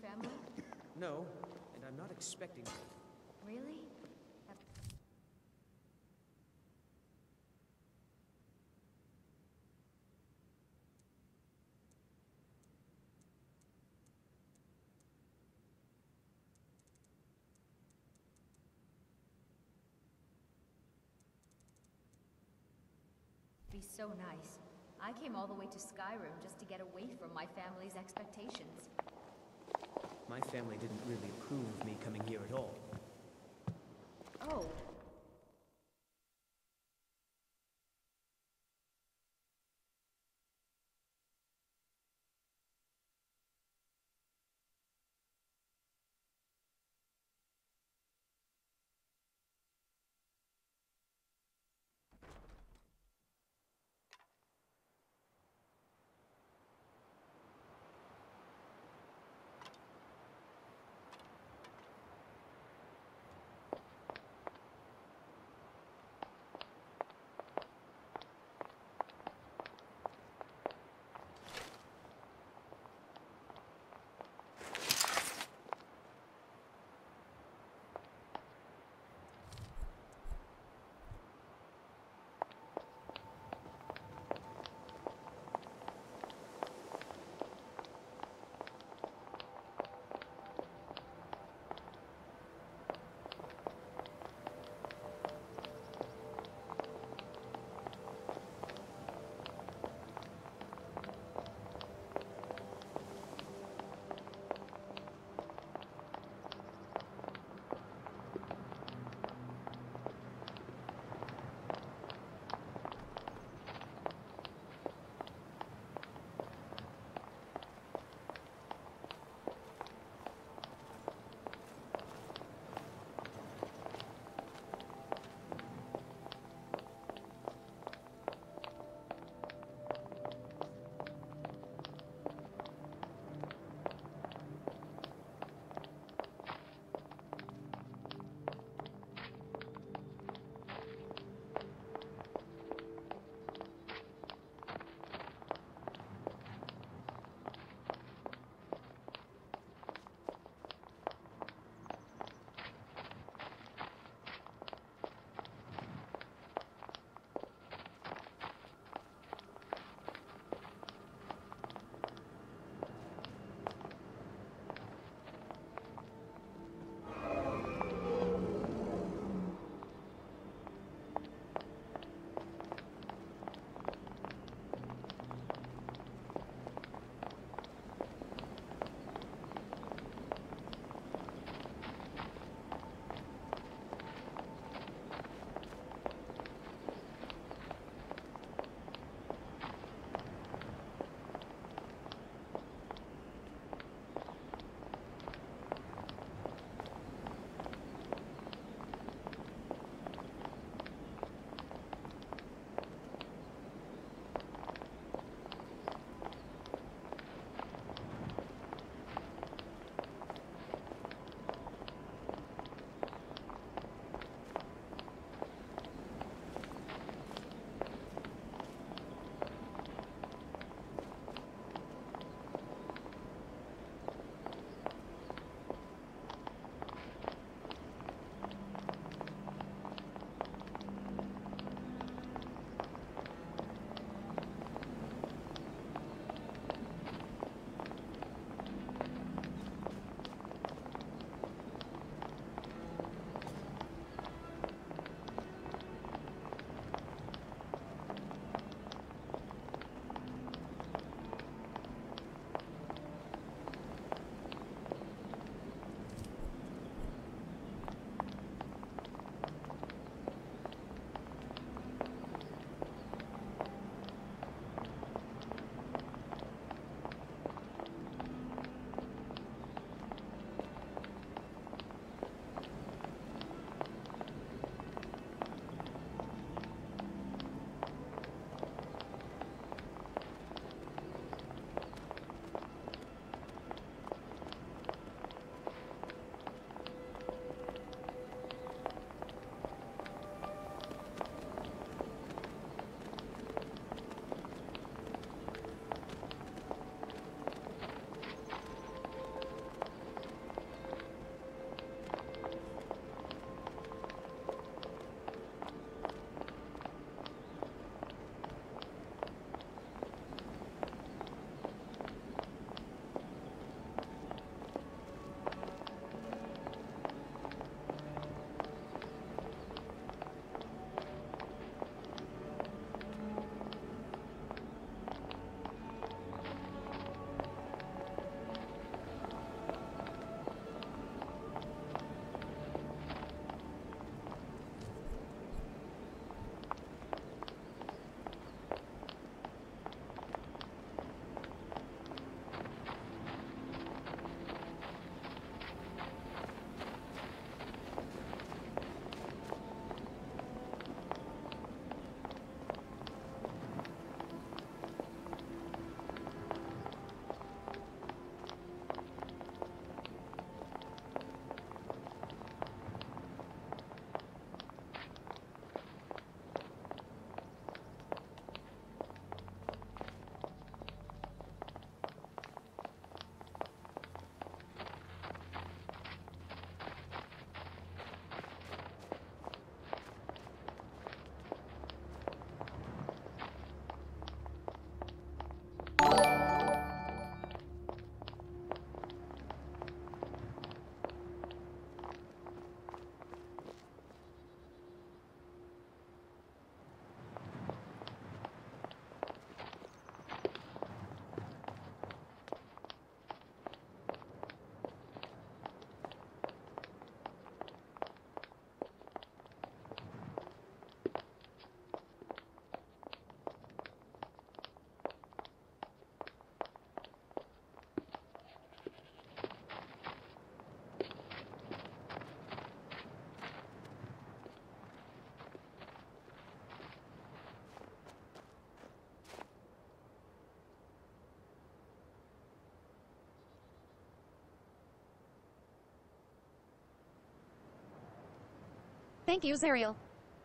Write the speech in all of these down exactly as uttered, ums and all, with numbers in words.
family? No, and I'm not expecting... Really? That- Be so nice. I came all the way to Skyrim just to get away from my family's expectations. My family didn't really approve of me coming here at all. Oh. Thank you, Zariel.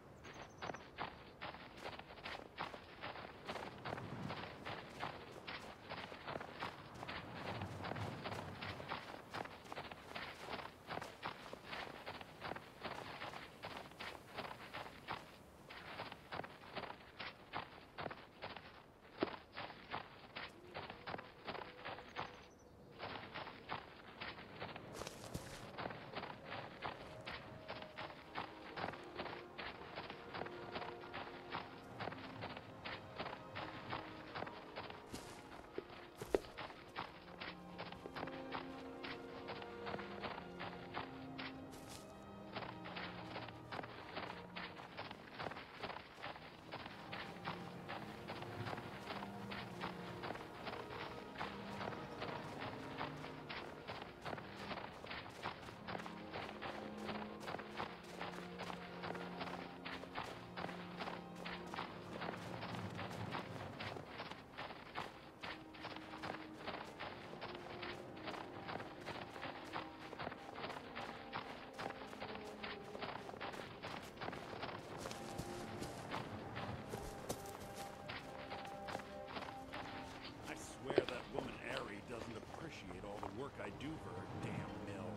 I do for her damn mill.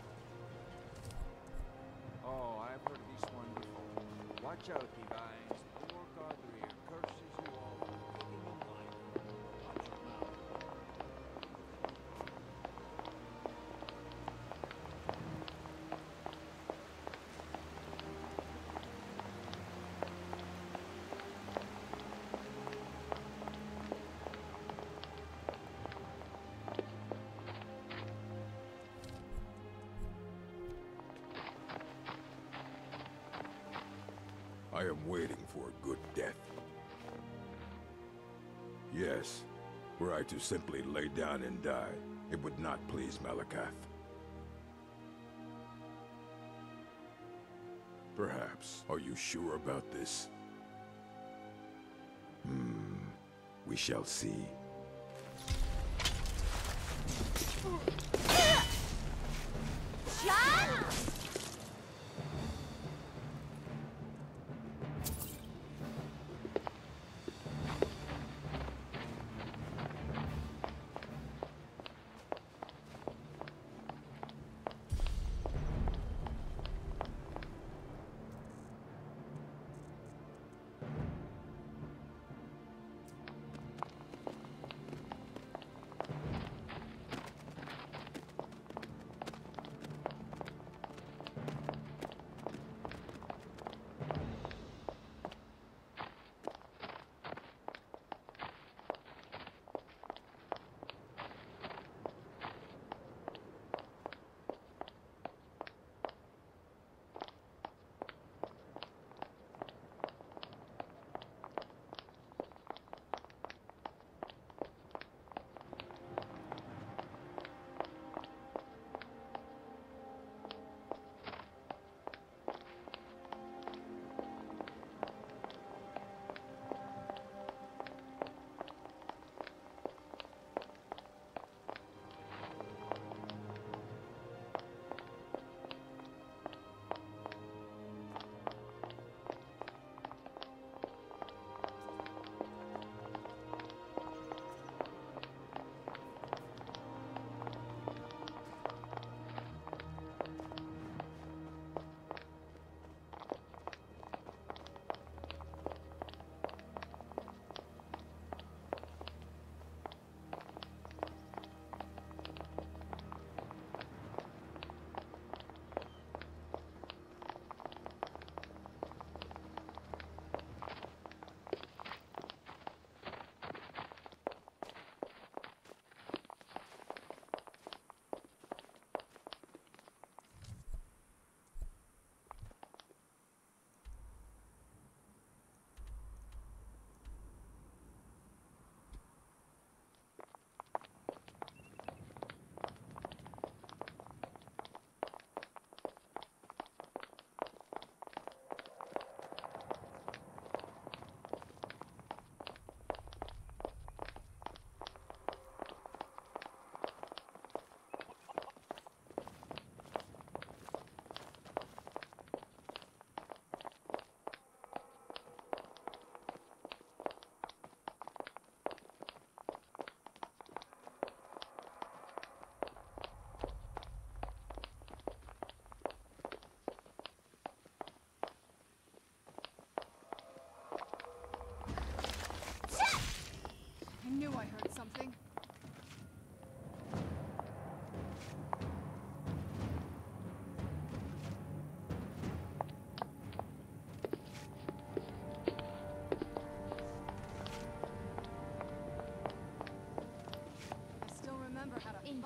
Oh, I've heard this one before. Watch out, Divines. Poor Godrier curses you all for taking in life. Watch your mouth. I am waiting for a good death. Yes, were I to simply lay down and die, it would not please Malakath. Perhaps. Are you sure about this? Hmm. We shall see. John!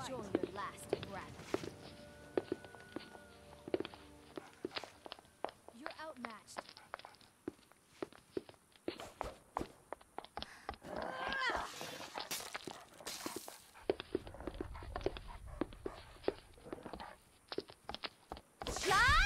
Enjoy your last breath. You're outmatched. Shot!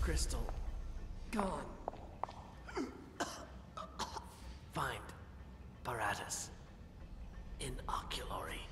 crystal. Gone. Find Paratus. Inoculary.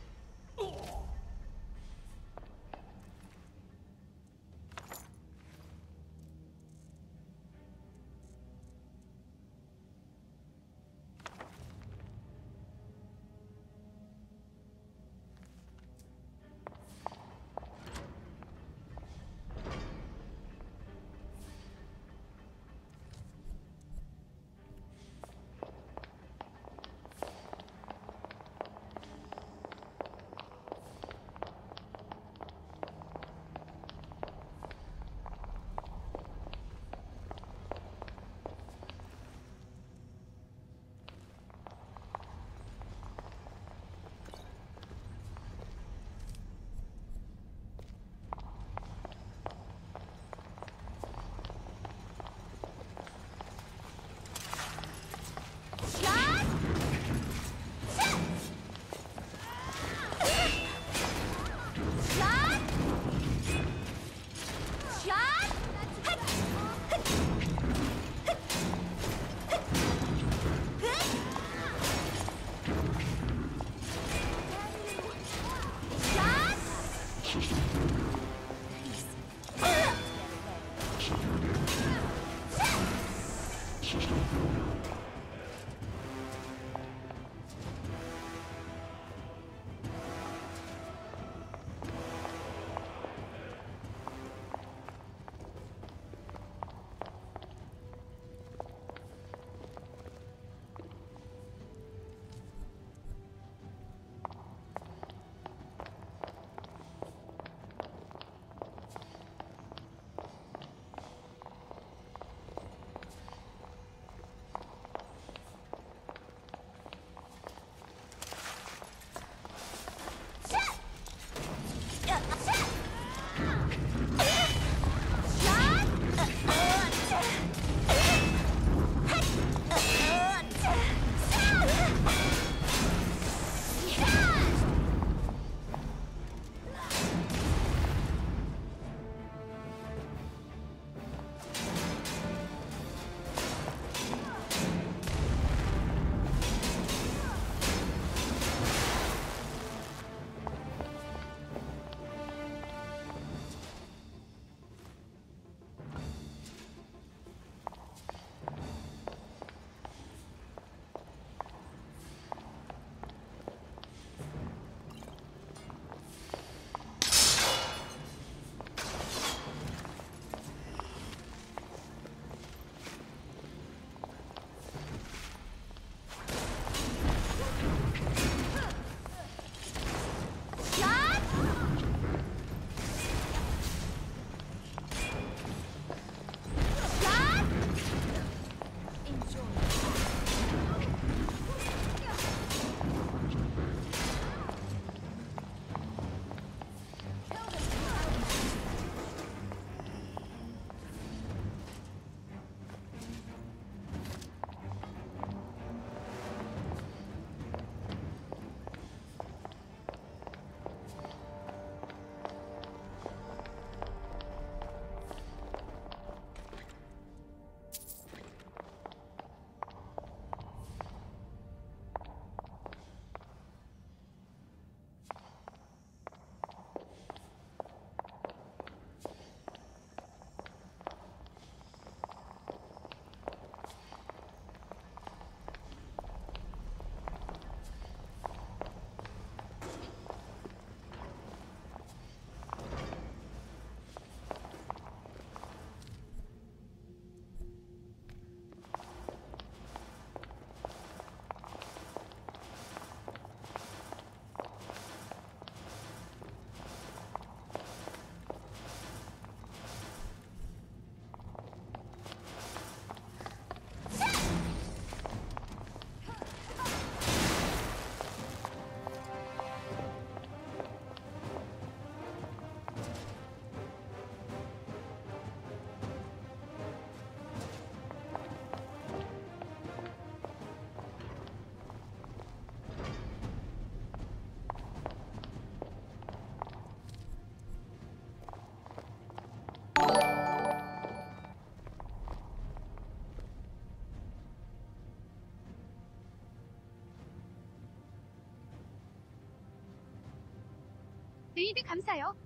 에이드 감사요.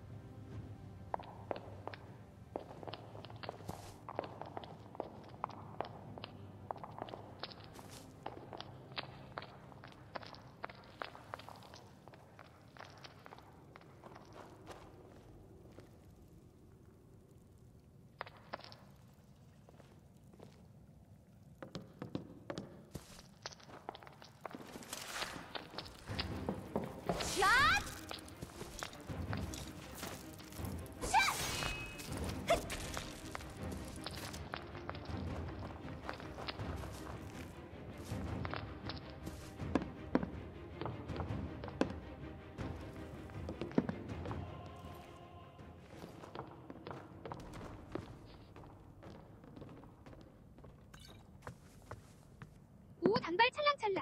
오 단발 찰랑찰랑.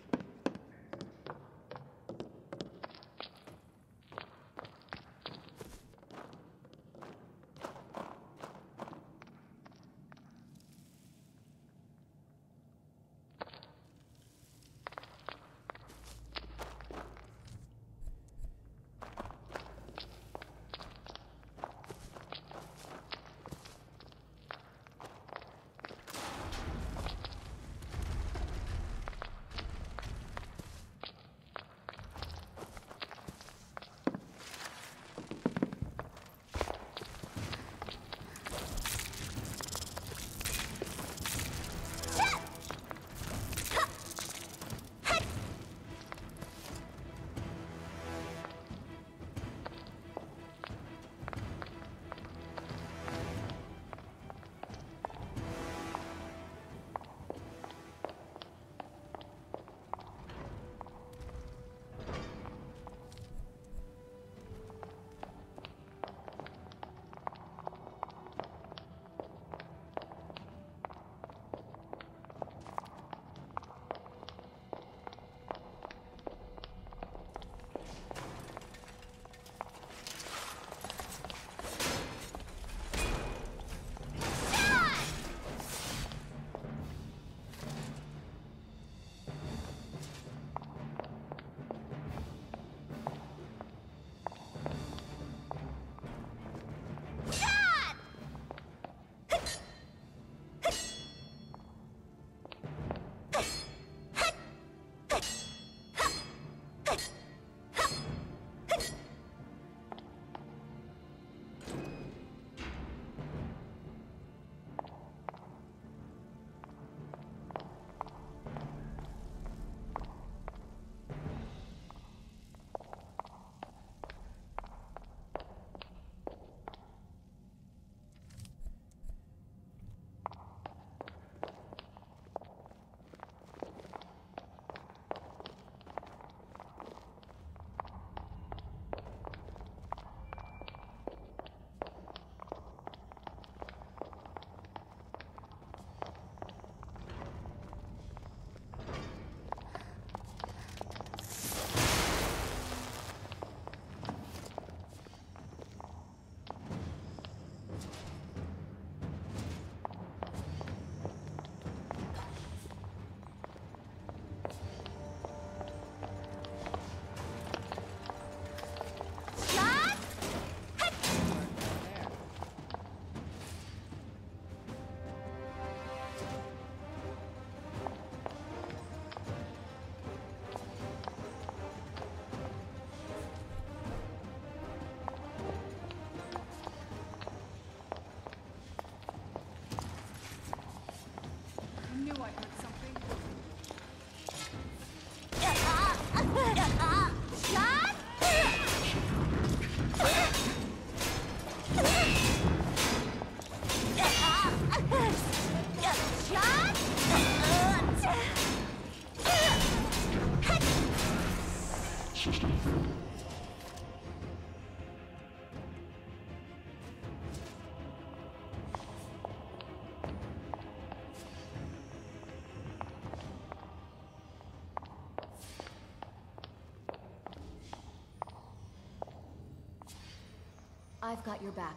I've got your back.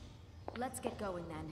Let's get going then.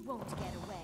won't get away.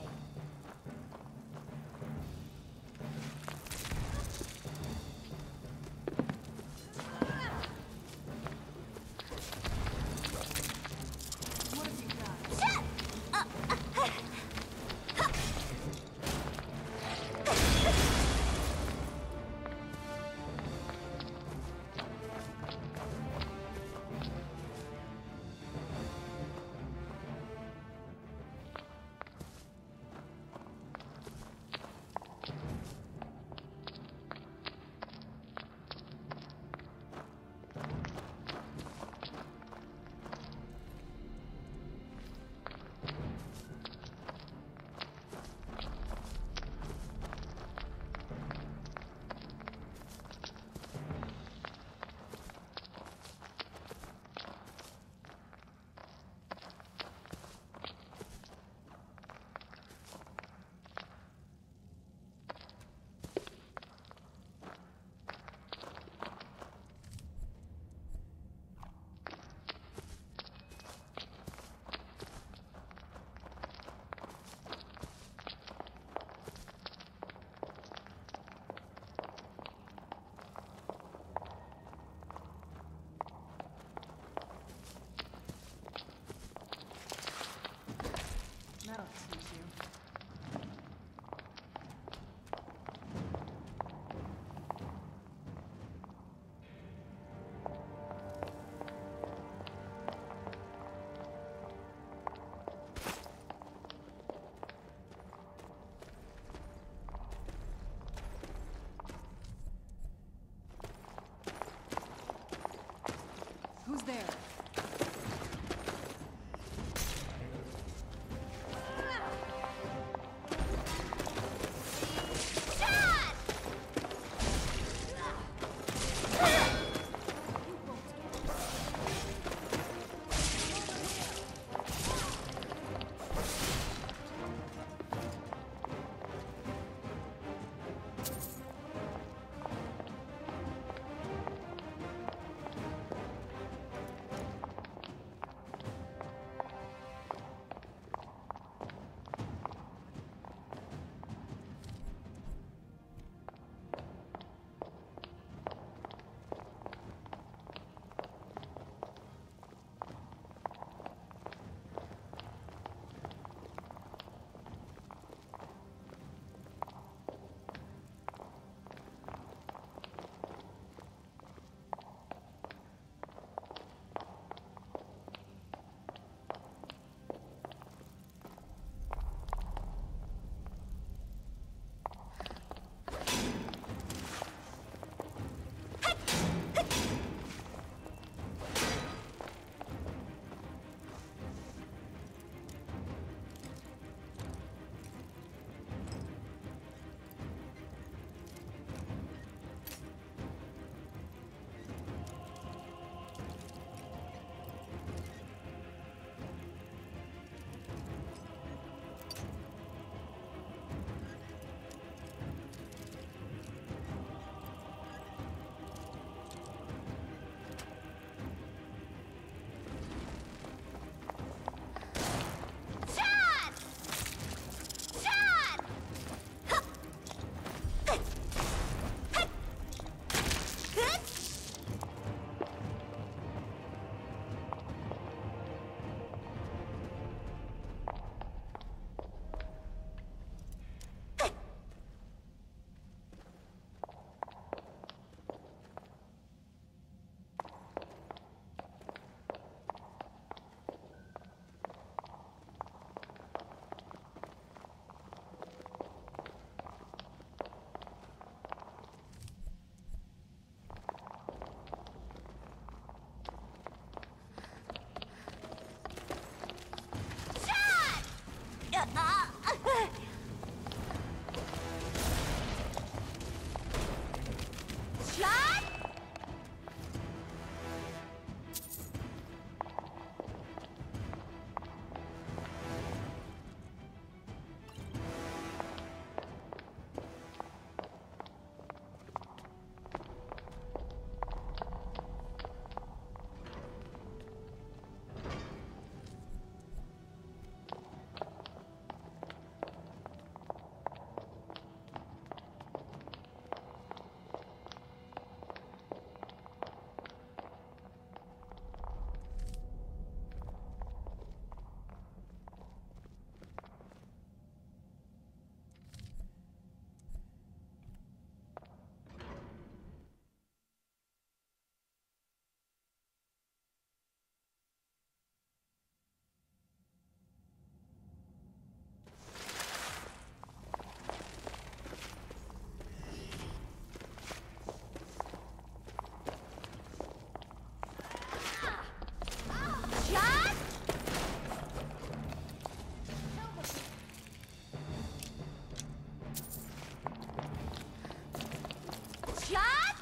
Shut!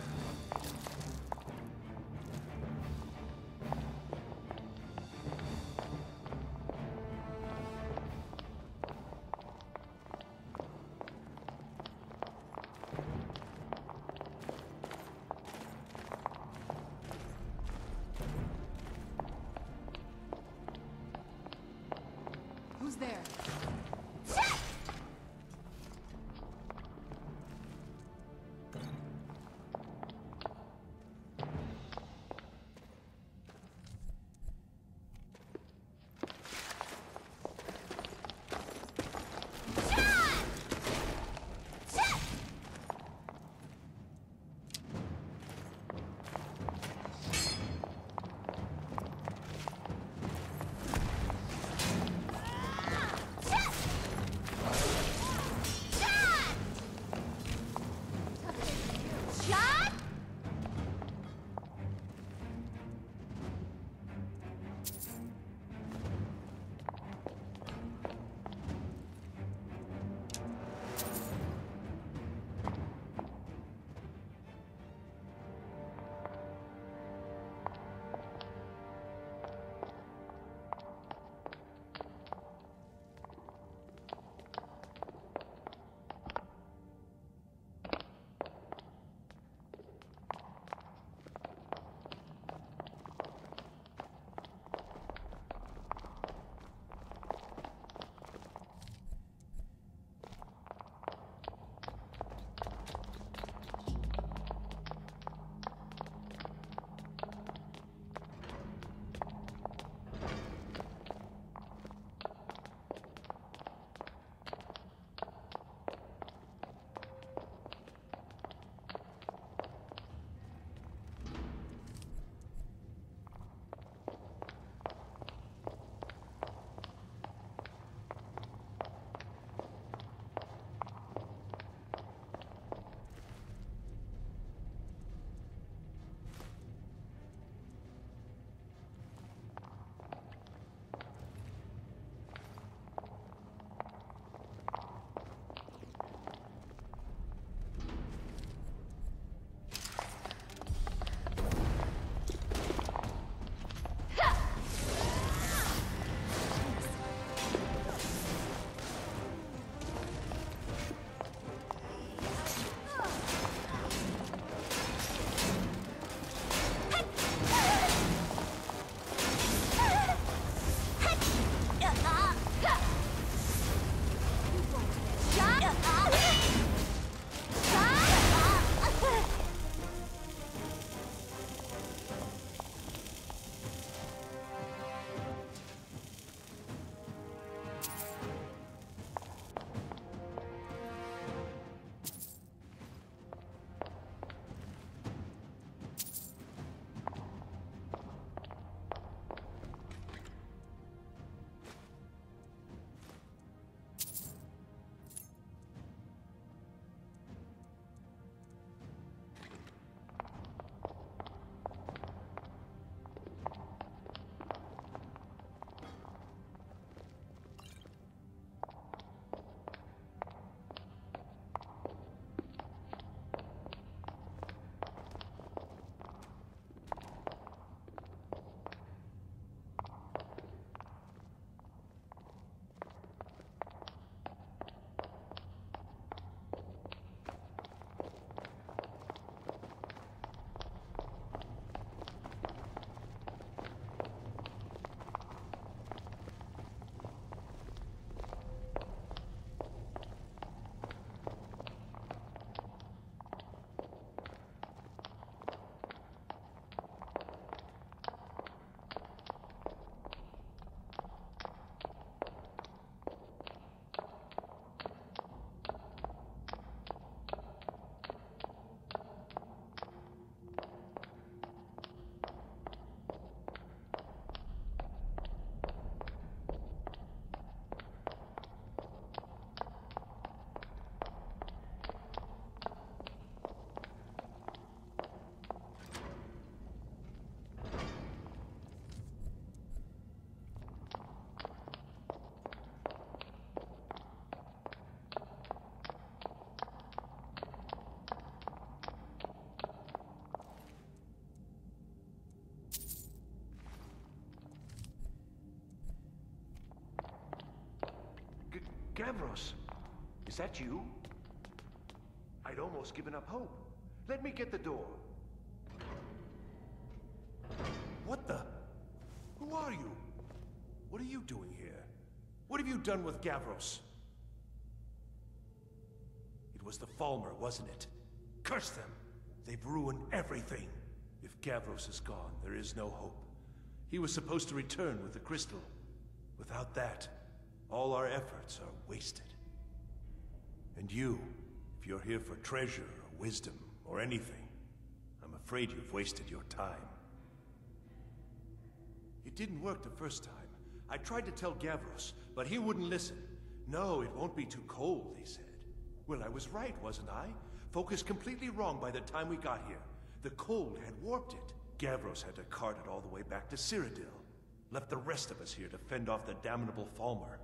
Who's there? Gavros, is that you? I'd almost given up hope. Let me get the door. What the? Who are you? What are you doing here? What have you done with Gavros? It was the Falmer, wasn't it? Curse them! They've ruined everything. If Gavros is gone, there is no hope. He was supposed to return with the crystal. Without that, all our efforts are wasted. And you, if you're here for treasure or wisdom or anything, I'm afraid you've wasted your time. It didn't work the first time. I tried to tell Gavros, but he wouldn't listen. No, it won't be too cold, he said. Well, I was right, wasn't I? Focused completely wrong by the time we got here. The cold had warped it. Gavros had to cart it all the way back to Cyrodiil. Left the rest of us here to fend off the damnable Falmer.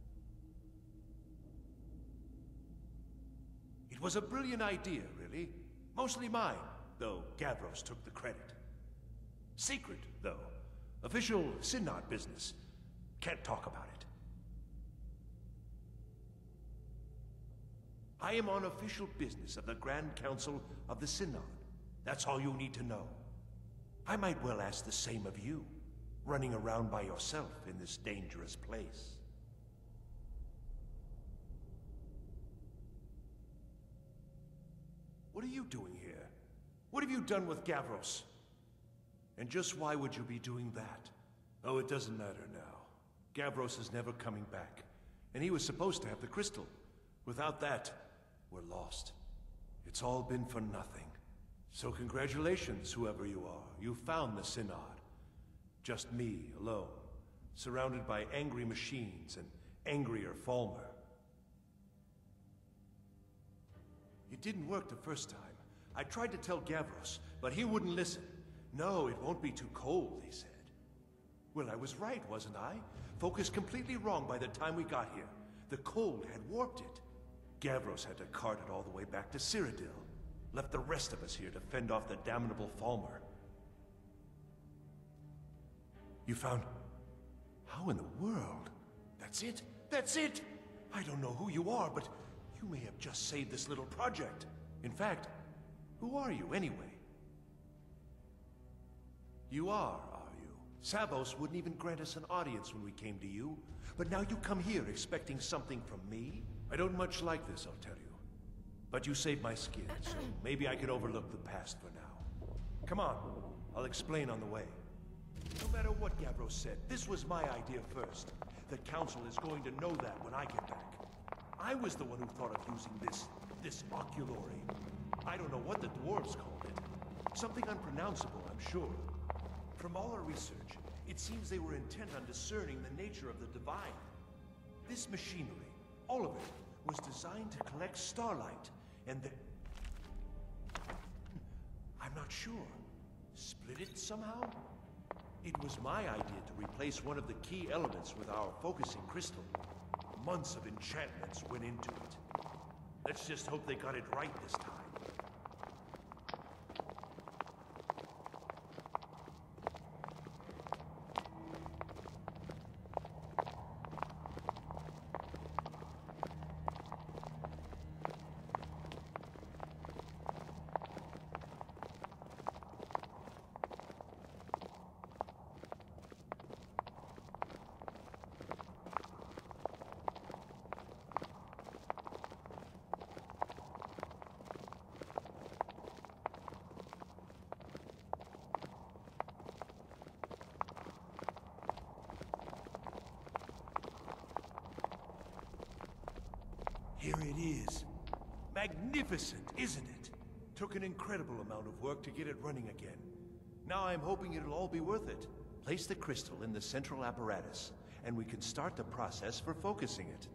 It was a brilliant idea, really. Mostly mine, though Gavros took the credit. Secret, though. Official Synod business. Can't talk about it. I am on official business of the Grand Council of the Synod. That's all you need to know. I might well ask the same of you, running around by yourself in this dangerous place. What are you doing here? What have you done with Gavros? And just why would you be doing that? Oh, it doesn't matter now. Gavros is never coming back, and he was supposed to have the crystal. Without that, we're lost. It's all been for nothing. So congratulations, whoever you are. You found the Synod. Just me, alone, surrounded by angry machines and angrier Falmer. It didn't work the first time. I tried to tell Gavros, but he wouldn't listen. No, it won't be too cold, he said. Well, I was right, wasn't I? Focused completely wrong by the time we got here. The cold had warped it. Gavros had to cart it all the way back to Cyrodiil. Left the rest of us here to fend off the damnable Falmer. You found... How in the world? That's it? That's it! I don't know who you are, but you may have just saved this little project. In fact, who are you anyway? You are, are you? Savos wouldn't even grant us an audience when we came to you. But now you come here expecting something from me? I don't much like this, I'll tell you. But you saved my skin, so maybe I can overlook the past for now. Come on, I'll explain on the way. No matter what Gavros said, this was my idea first. The Council is going to know that when I get back. I was the one who thought of using this, this oculory. I don't know what the dwarves called it. Something unpronounceable, I'm sure. From all our research, it seems they were intent on discerning the nature of the divine. This machinery, all of it, was designed to collect starlight, and the... I'm not sure. Split it somehow? It was my idea to replace one of the key elements with our focusing crystal. Months of enchantments went into it. Let's just hope they got it right this time. Here it is. Magnificent, isn't it? Took an incredible amount of work to get it running again. Now I'm hoping it'll all be worth it. Place the crystal in the central apparatus, and we can start the process for focusing it.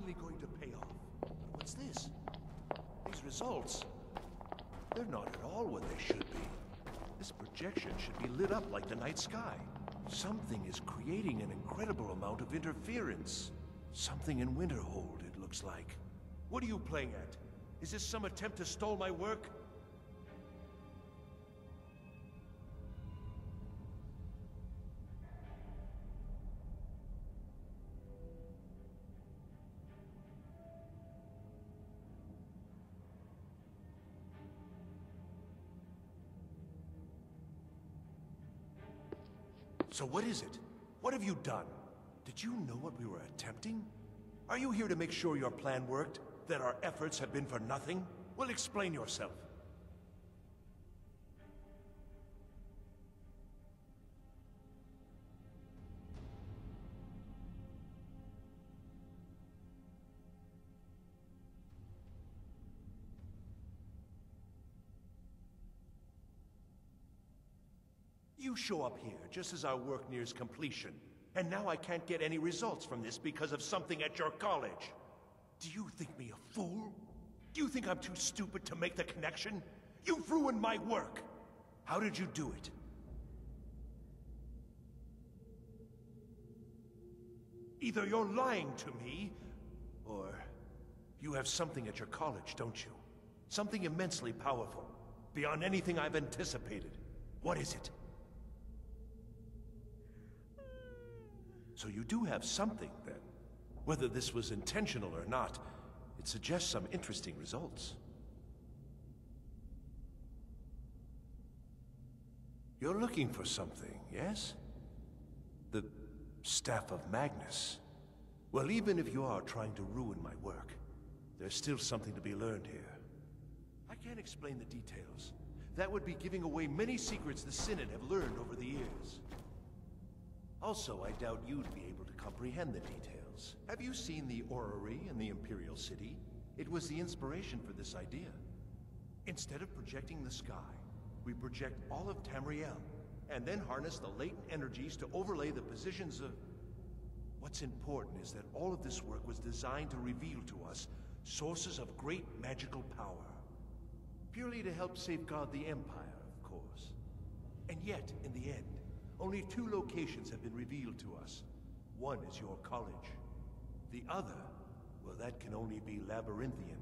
finally going to pay off. But what's this? These results, they're not at all what they should be. This projection should be lit up like the night sky. Something is creating an incredible amount of interference. Something in Winterhold, it looks like. What are you playing at? Is this some attempt to stall my work? So what is it? What have you done? Did you know what we were attempting? Are you here to make sure your plan worked? That our efforts have been for nothing? Well, explain yourself. You show up here just as our work nears completion, and now I can't get any results from this because of something at your college. Do you think me a fool? Do you think I'm too stupid to make the connection? You've ruined my work! How did you do it? Either you're lying to me, or you have something at your college, don't you? Something immensely powerful, beyond anything I've anticipated. What is it? So you do have something, then. Whether this was intentional or not, it suggests some interesting results. You're looking for something, yes? The Staff of Magnus. Well, even if you are trying to ruin my work, there's still something to be learned here. I can't explain the details. That would be giving away many secrets the Synod have learned over the years. Also, I doubt you'd be able to comprehend the details. Have you seen the orrery in the Imperial City? It was the inspiration for this idea. Instead of projecting the sky, we project all of Tamriel, and then harness the latent energies to overlay the positions of... What's important is that all of this work was designed to reveal to us sources of great magical power. Purely to help safeguard the Empire, of course. And yet, in the end, only two locations have been revealed to us. One is your college. The other, well, that can only be Labyrinthian.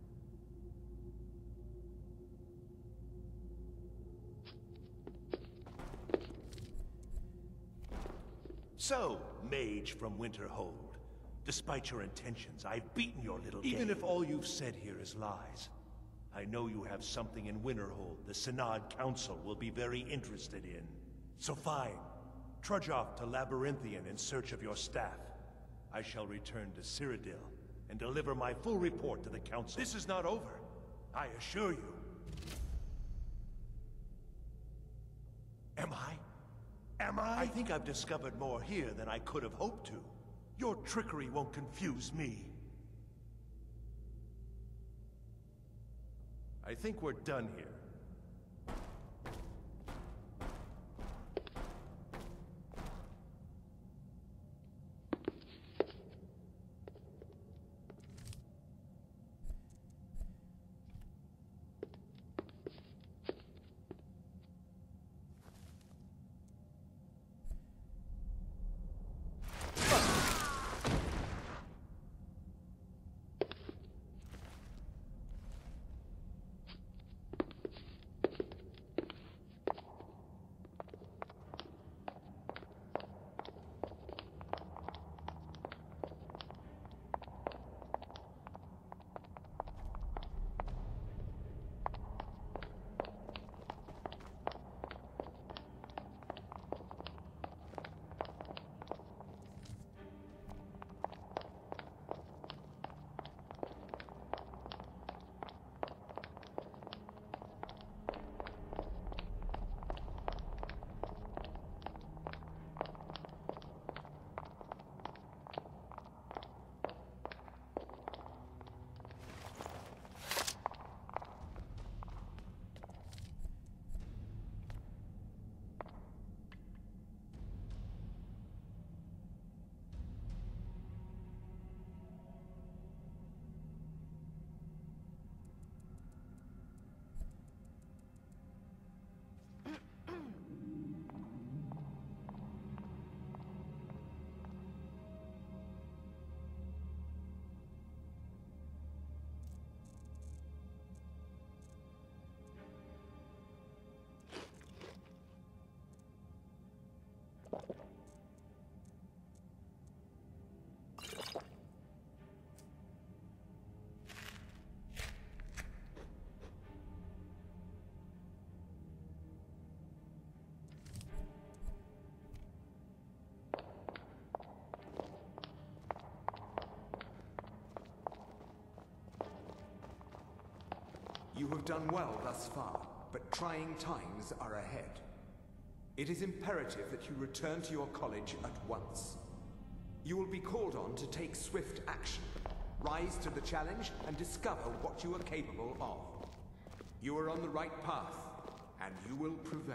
So, mage from Winterhold, despite your intentions, I've beaten your little game. Even if all you've said here is lies, I know you have something in Winterhold the Synod Council will be very interested in. So fine. Trudge off to Labyrinthian in search of your staff. I shall return to Cyrodiil and deliver my full report to the Council. This is not over, I assure you. Am I? Am I? I think I've discovered more here than I could have hoped to. Your trickery won't confuse me. I think we're done here. You have done well thus far, but trying times are ahead. It is imperative that you return to your college at once. You will be called on to take swift action, rise to the challenge, and discover what you are capable of. You are on the right path, and you will prevail.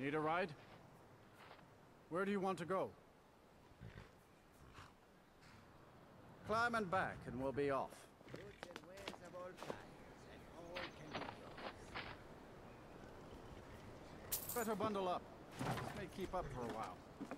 Need a ride? Where do you want to go? Climb and back, and we'll be off. Better bundle up. This may keep up for a while.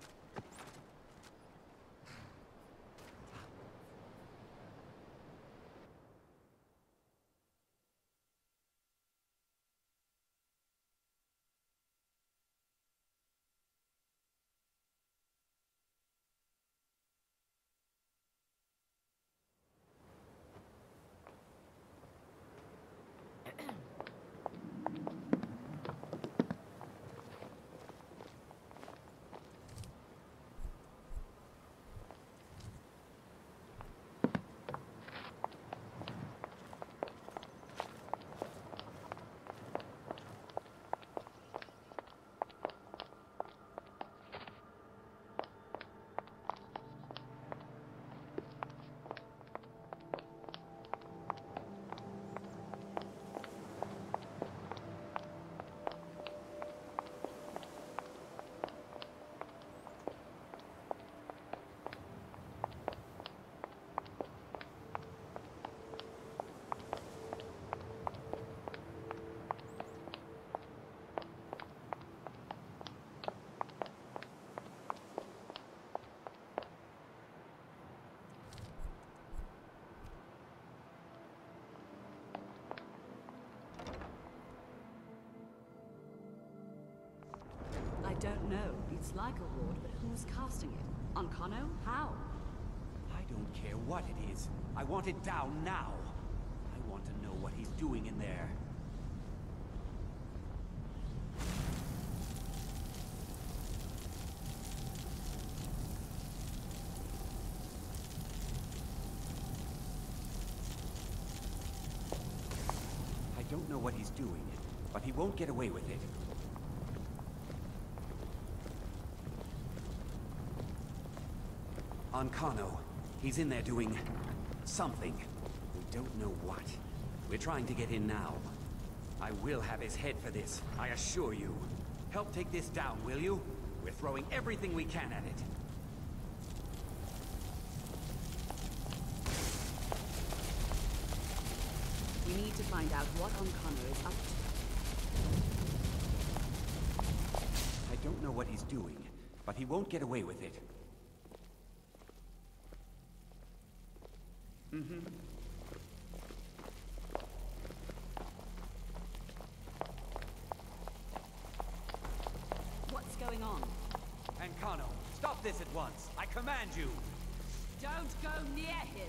I don't know. It's like a ward, but who's casting it? Ancano? How? I don't care what it is. I want it down now. I want to know what he's doing in there. I don't know what he's doing, but he won't get away with it. Ancano. He's in there doing something. We don't know what. We're trying to get in now. I will have his head for this, I assure you. Help take this down, will you? We're throwing everything we can at it. We need to find out what Ancano is up to. I don't know what he's doing, but he won't get away with it. Mm-hmm. What's going on? Ancano, stop this at once! I command you! Don't go near him!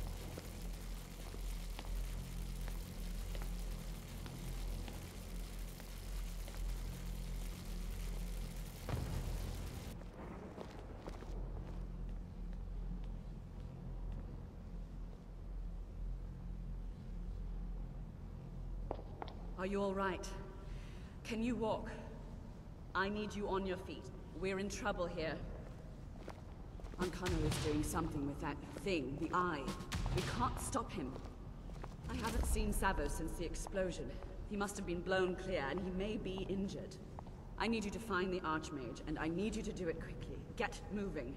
Are you all right? Can you walk? I need you on your feet. We're in trouble here. Ancano is doing something with that thing, the eye. We can't stop him. I haven't seen Savo since the explosion. He must have been blown clear, and he may be injured. I need you to find the Archmage, and I need you to do it quickly. Get moving.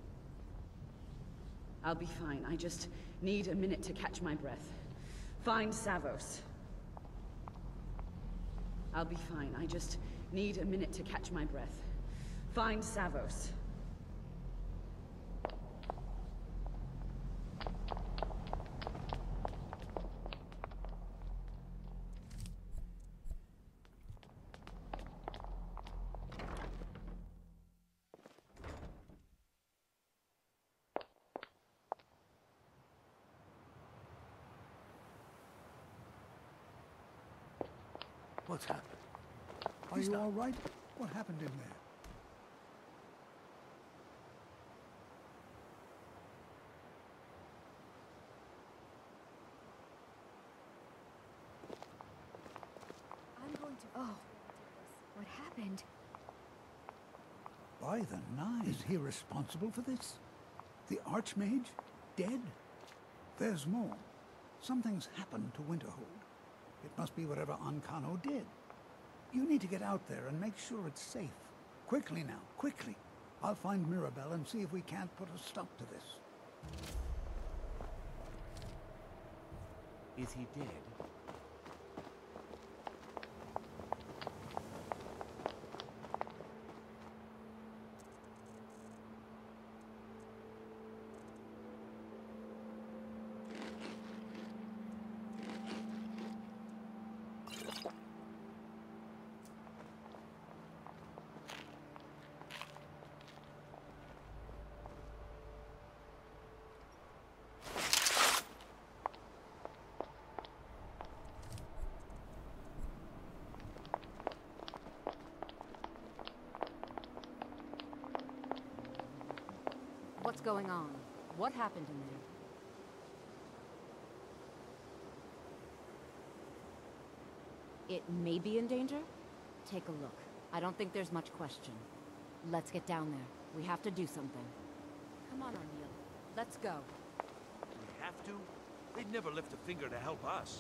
I'll be fine. I just need a minute to catch my breath. Find Savos. I'll be fine. I just need a minute to catch my breath. Find Savos. What's happened? Are you all right? What happened in there? I'm going to... Oh. What happened? By the nine. Is he responsible for this? The Archmage? Dead? There's more. Something's happened to Winterhold. It must be whatever Ancano did. You need to get out there and make sure it's safe. Quickly now, quickly. I'll find Mirabelle and see if we can't put a stop to this. Is he dead? What's going on? What happened in there? It may be in danger? Take a look. I don't think there's much question. Let's get down there. We have to do something. Come on, Arneal. Let's go. We have to? They'd never lift a finger to help us.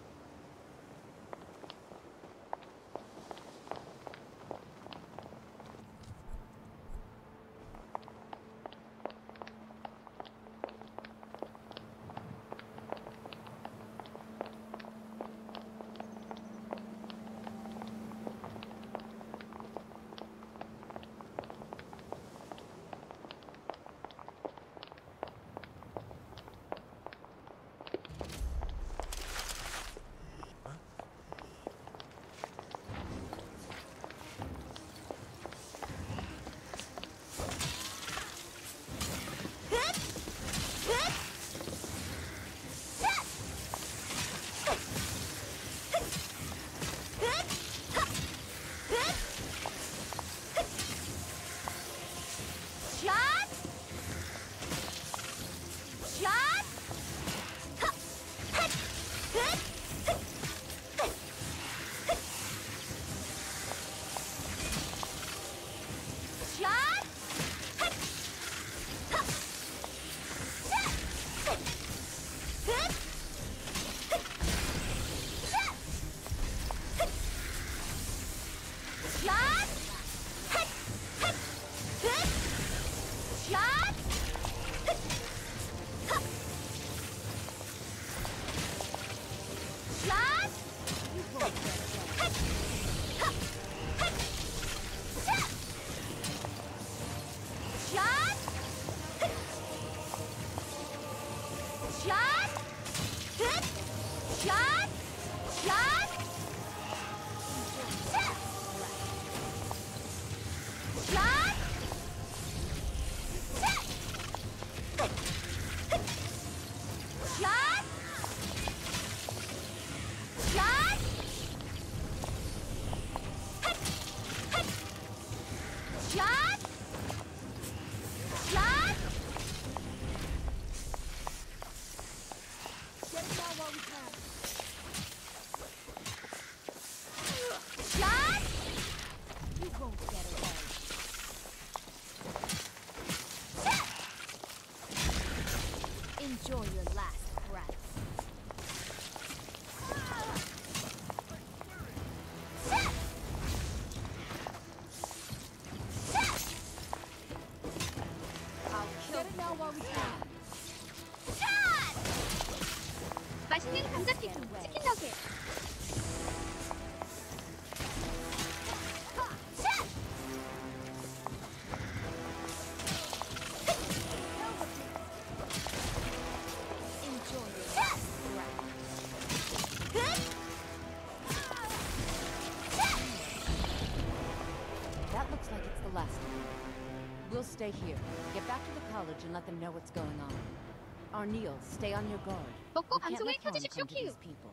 Enjoy your last breath. I'll kill it now while we can. 맛있는 감자튀김, 치킨 너겟. That looks like it's the last of them. We'll stay here. Get back to the college and let them know what's going on. Arneal, stay on your guard. 먹고 We can't 방송을 let harm 켜주십시오, come to 큐. these people.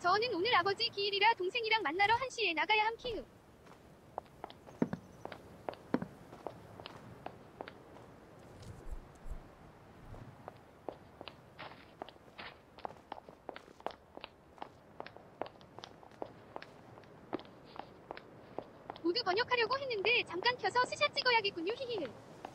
저는 오늘 아버지 기일이라 동생이랑 만나러 한 시에 나가야 함 키읔. 모두 번역하려고 했는데 잠깐 켜서 스샷 찍어야겠군요. 히히히.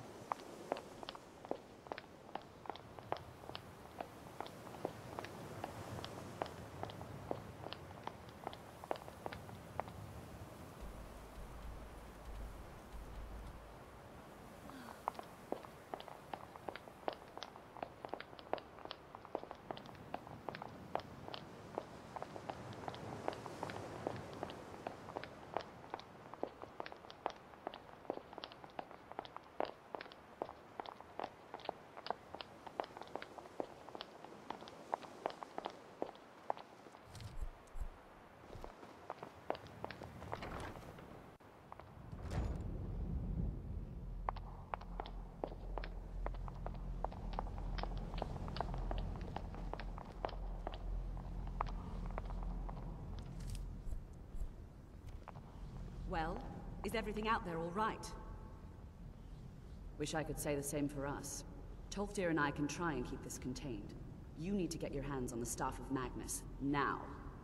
Well, is everything out there all right? Wish I could say the same for us. Tolfdir and I can try and keep this contained. You need to get your hands on the Staff of Magnus, now.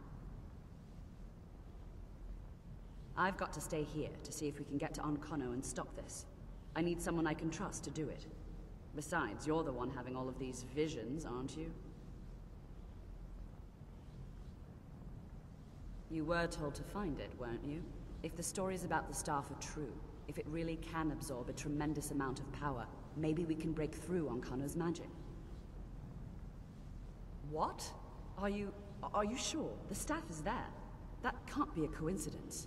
I've got to stay here to see if we can get to Onkono and stop this. I need someone I can trust to do it. Besides, you're the one having all of these visions, aren't you? You were told to find it, weren't you? If the stories about the Staff are true, if it really can absorb a tremendous amount of power, maybe we can break through Onkono's magic. What? Are you... are you sure? The Staff is there. That can't be a coincidence.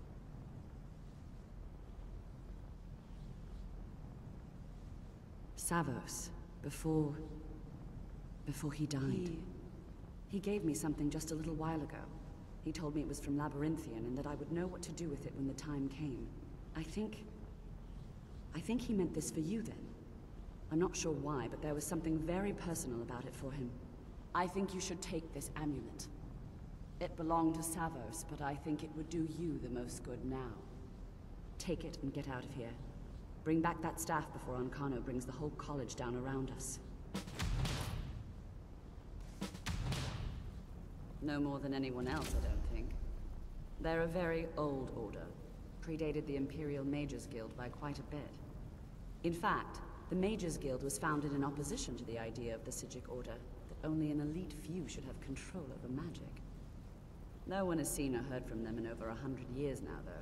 Savos, before... before he died. He... he gave me something just a little while ago. He told me it was from Labyrinthian and that I would know what to do with it when the time came. I think... I think he meant this for you then. I'm not sure why, but there was something very personal about it for him. I think you should take this amulet. It belonged to Savos, but I think it would do you the most good now. Take it and get out of here. Bring back that staff before Onkono brings the whole college down around us. No more than anyone else, I don't think. They're a very old order. Predated the Imperial Mages Guild by quite a bit. In fact, the Mages Guild was founded in opposition to the idea of the Psijic Order, that only an elite few should have control over magic. No one has seen or heard from them in over a hundred years now, though.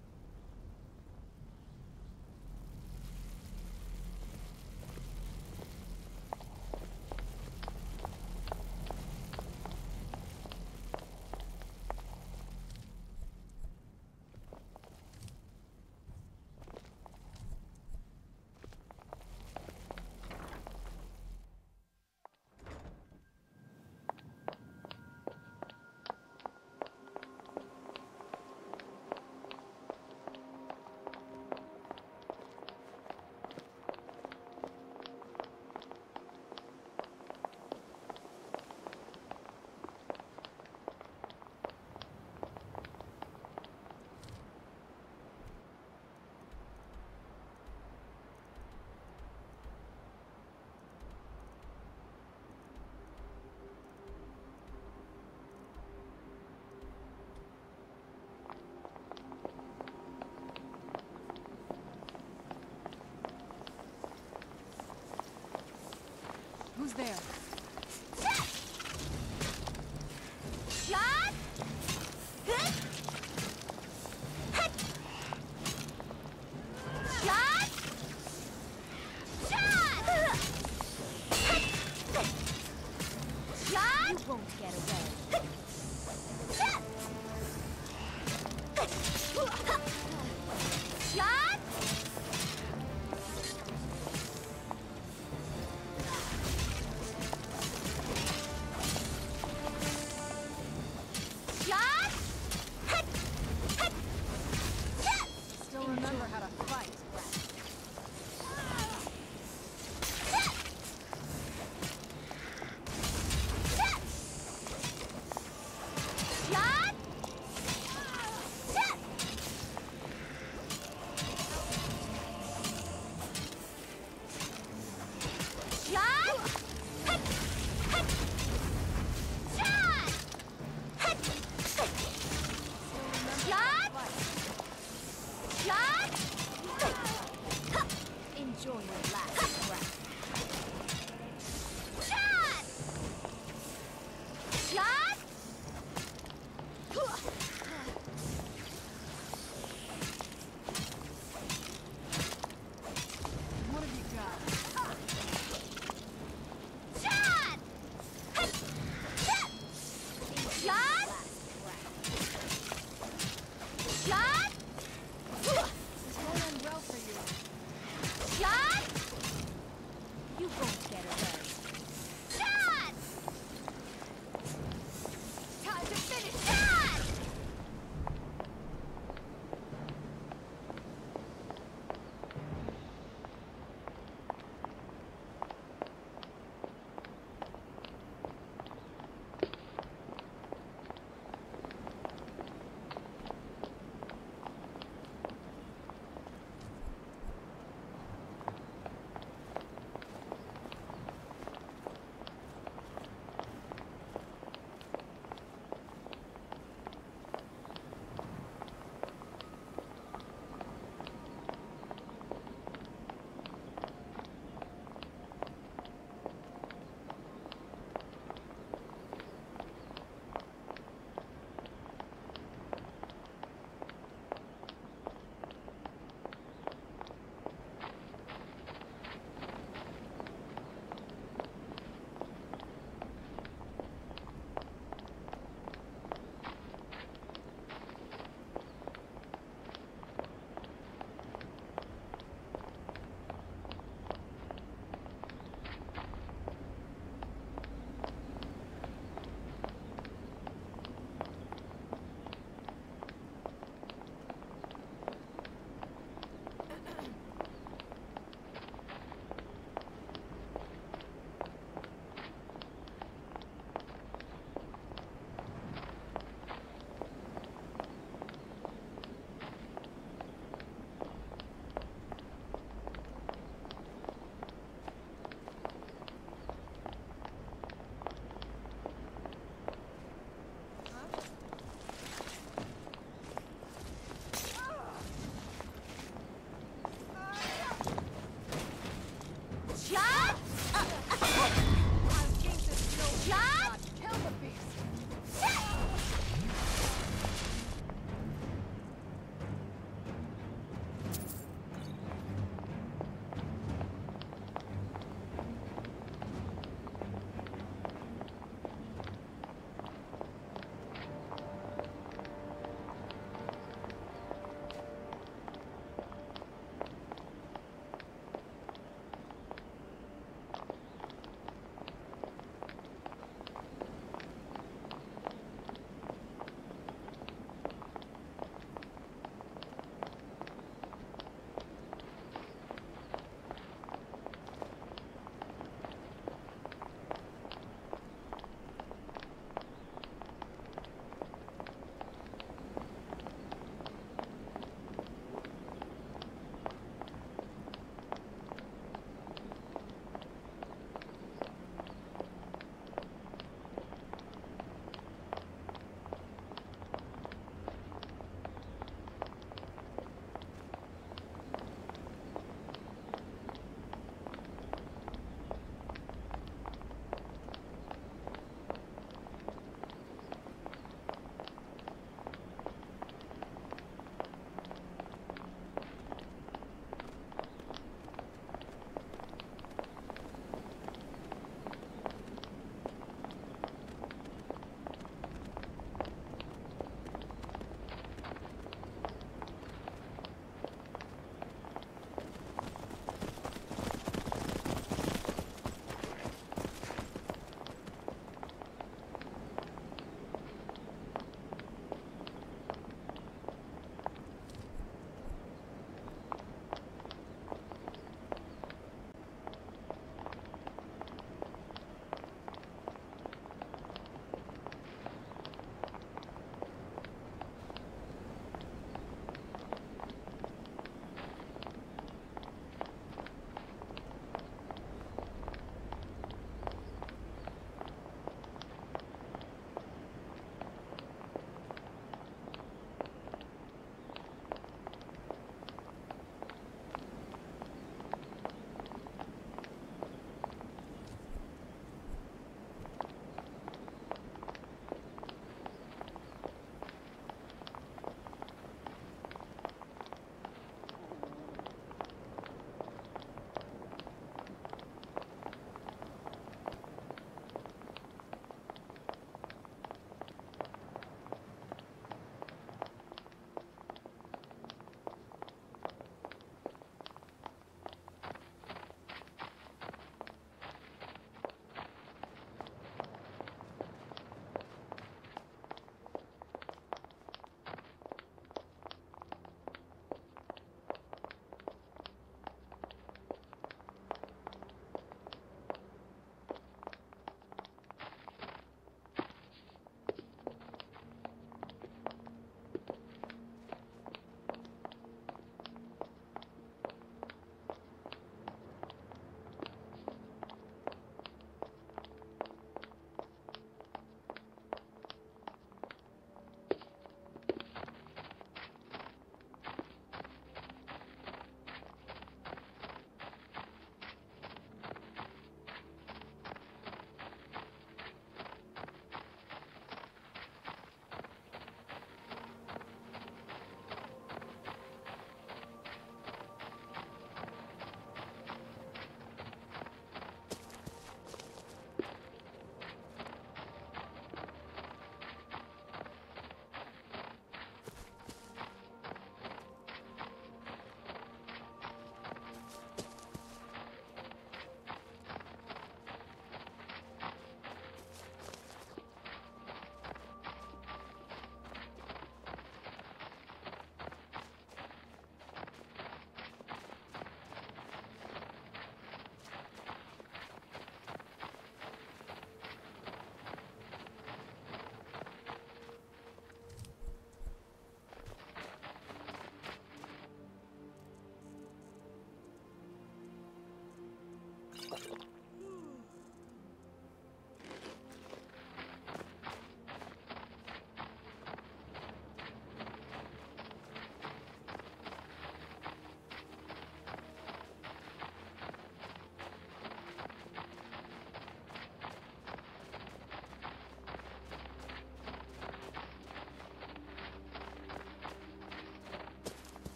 Who's there? Shot! Hit! Hit! Shot! Shot! Hit! Shot! You won't get away. Shot! Shot!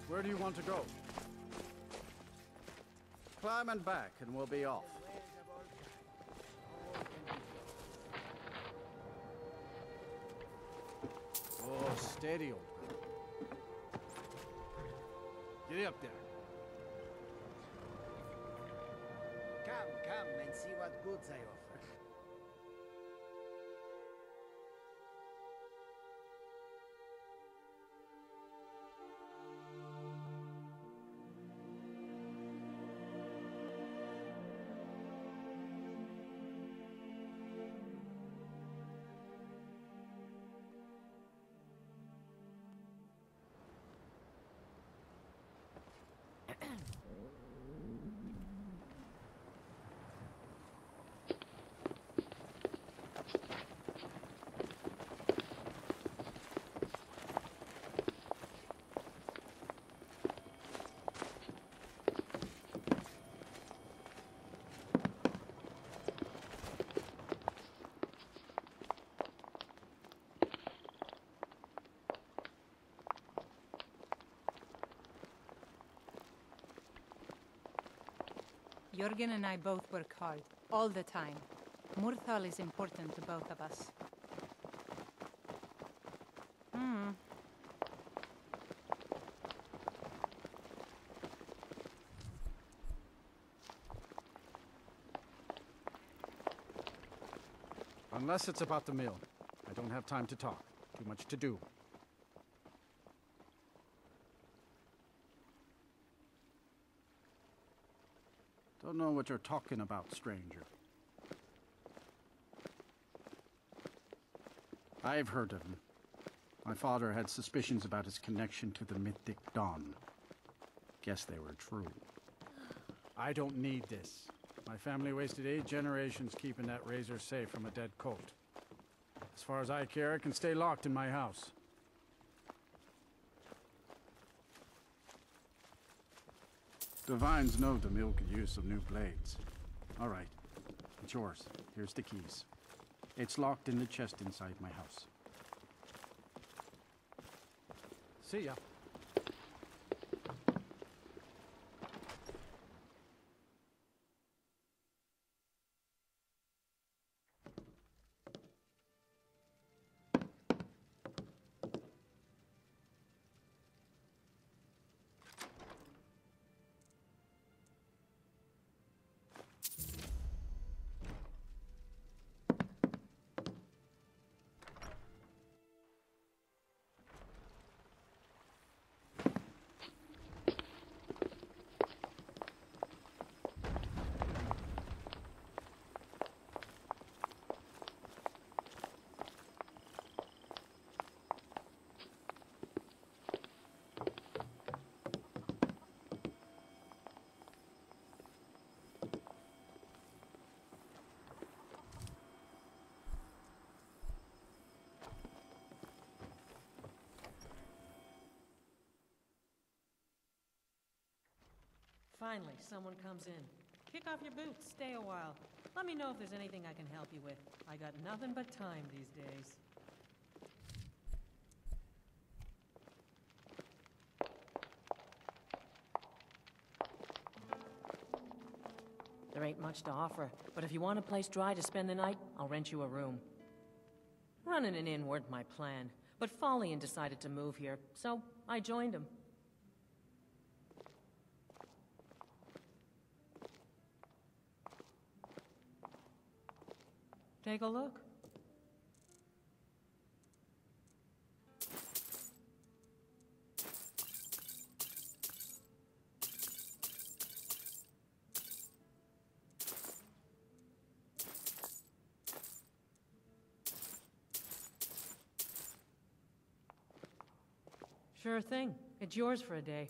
Where do you want to go? Climb and back, and we'll be off. Oh, steady, old man. Get up there. Come, come and see what goods I offer. Jurgen and I both work hard, all the time. Murthal is important to both of us. Hmm. Unless it's about the mill. I don't have time to talk. Too much to do. Don't know what you're talking about, stranger. I've heard of him. My father had suspicions about his connection to the mythic Dawn. Guess they were true. I don't need this. My family wasted eight generations keeping that razor safe from a dead colt. As far as I care, it can stay locked in my house. The Vines know the mill could use some new blades. All right, it's yours. Here's the keys. It's locked in the chest inside my house. See ya. Finally, someone comes in. Kick off your boots, stay a while. Let me know if there's anything I can help you with. I got nothing but time these days. There ain't much to offer, but if you want a place dry to spend the night, I'll rent you a room. Running an inn weren't my plan, but Follian decided to move here, so I joined him. Take a look. Sure thing. It's yours for a day.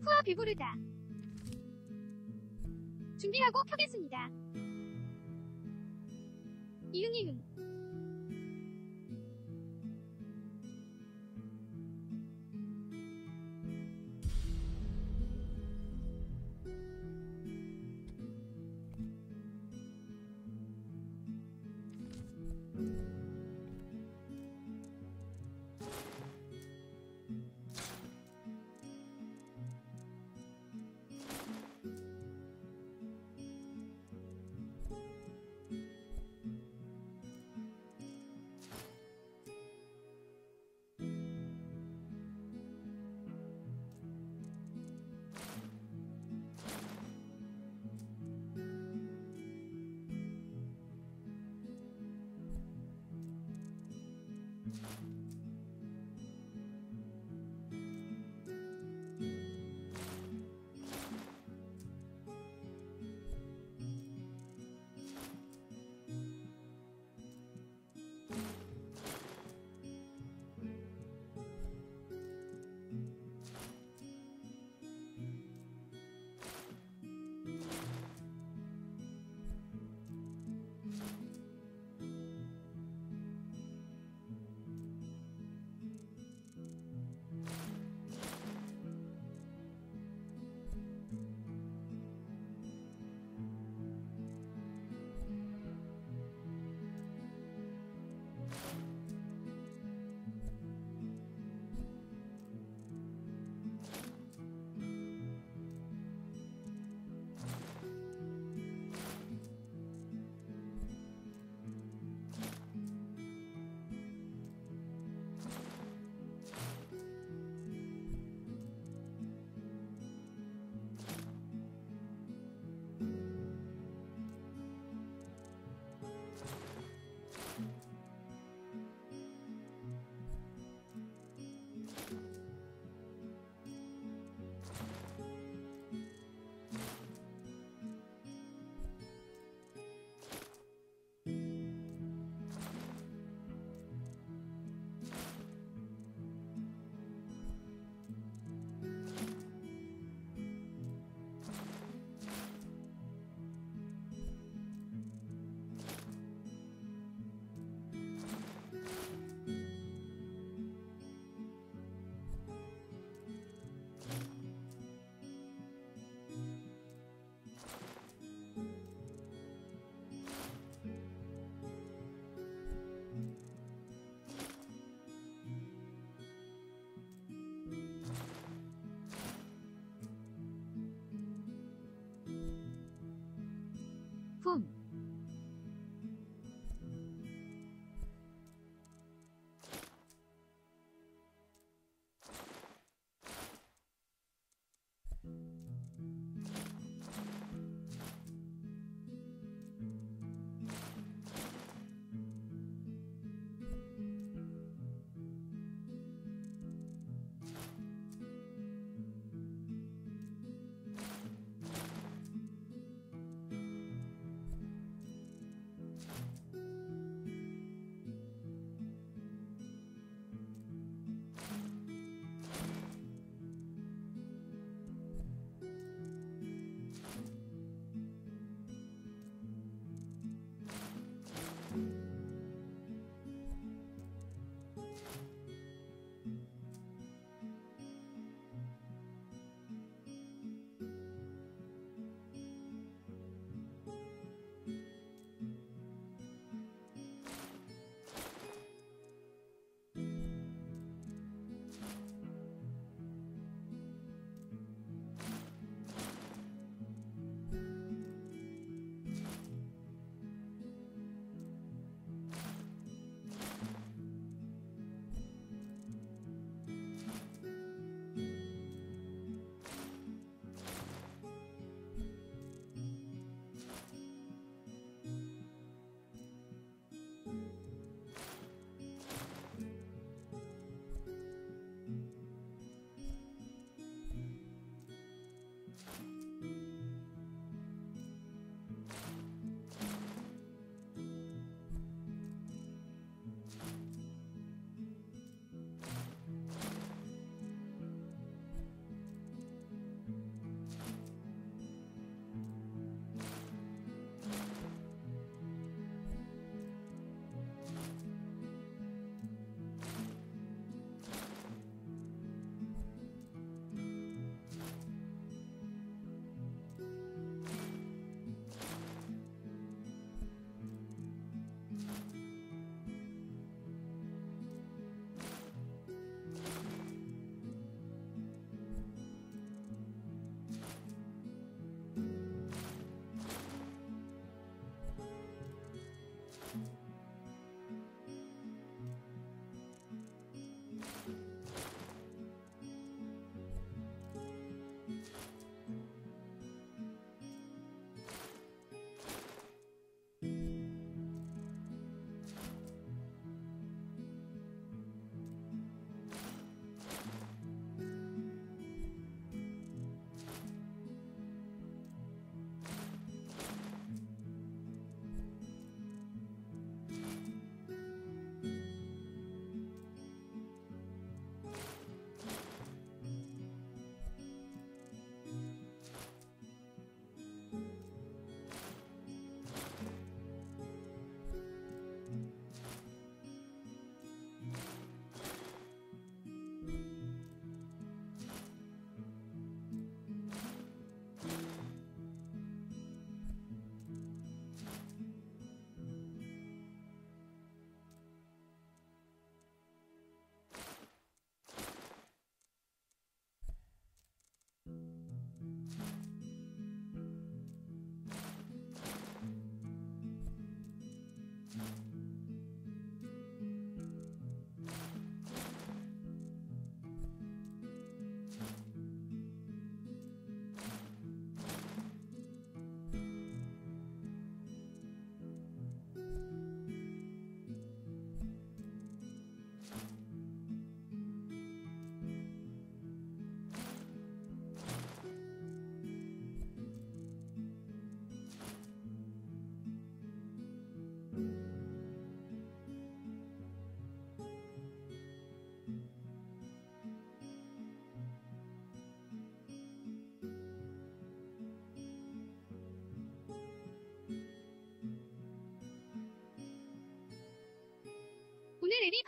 후아 배부르다. 준비하고 켜겠습니다. 이응이응.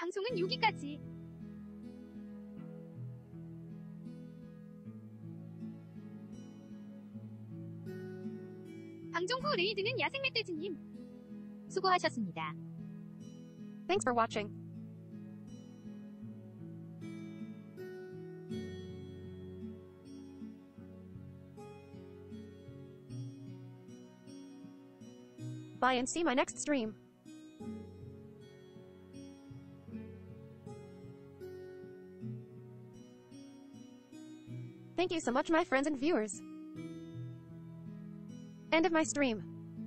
방송은 여기까지. 방종 후 레이드는 야생 멧돼지님. 수고하셨습니다. Thanks for watching. Bye and see my next stream. Thank you so much, my friends and viewers. End of my stream.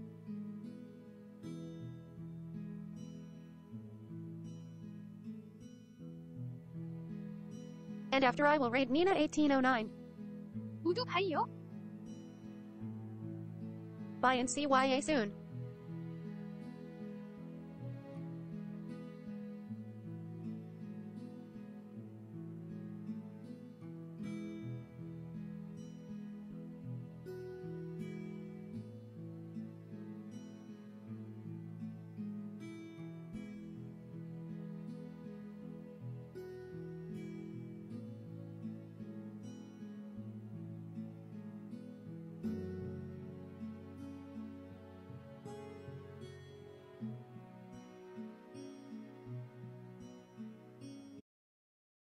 And after I will raid Nina eighteen oh nine. 모두 바이요. Bye and see Y A soon.